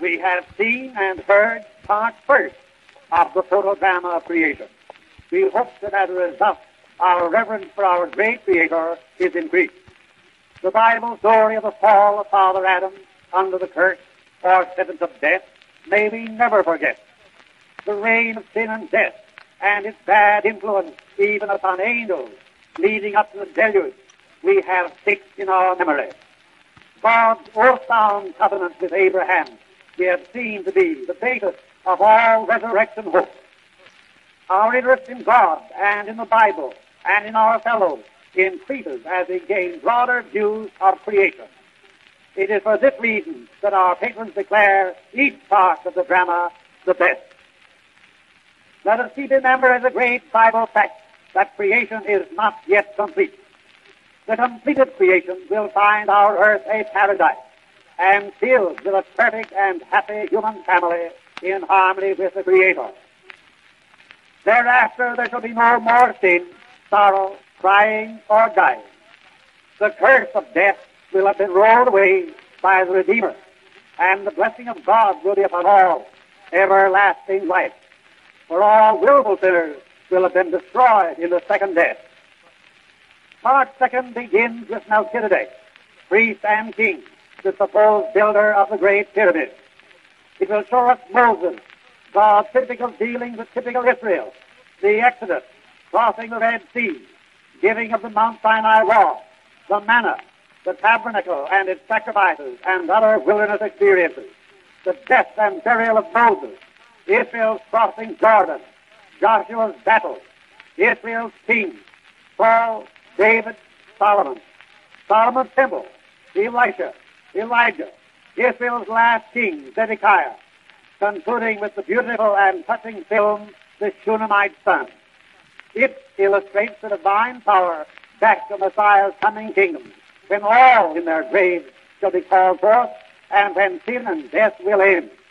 we have seen and heard part first of the protodrama of creation. We hope that as a result, our reverence for our great Creator is increased. The Bible story of the fall of Father Adam under the curse or sentence of death may we never forget. The reign of sin and death and its bad influence even upon angels leading up to the deluge we have fixed in our memory. God's oath-bound covenant with Abraham we have seen to be the basis of all resurrection hope. Our interest in God and in the Bible and in our fellows increases as we gain broader views of creation. It is for this reason that our patrons declare each part of the drama the best. Let us keep in memory as a great Bible fact that creation is not yet complete. The completed creation will find our earth a paradise and filled with a perfect and happy human family in harmony with the Creator. Thereafter there shall be no more sin, sorrow, crying, or dying. The curse of death will have been rolled away by the Redeemer, and the blessing of God will be upon all, everlasting life. For all willful sinners will have been destroyed in the second death. Part second begins with Melchizedek, priest and king, the supposed builder of the great pyramid. It will show us Moses, God's typical dealings with typical Israel, the Exodus, crossing the Red Sea, giving of the Mount Sinai law, the manna, the tabernacle and its sacrifices and other wilderness experiences, the death and burial of Moses, Israel's crossing Jordan, Joshua's battle, Israel's king, Saul, David, Solomon, Solomon's temple, Elisha, Elijah, Israel's last king, Zedekiah, concluding with the beautiful and touching film, The Shunammite Son. It illustrates the divine power back to Messiah's coming kingdom, when all in their graves shall be called forth, and when sin and death will end.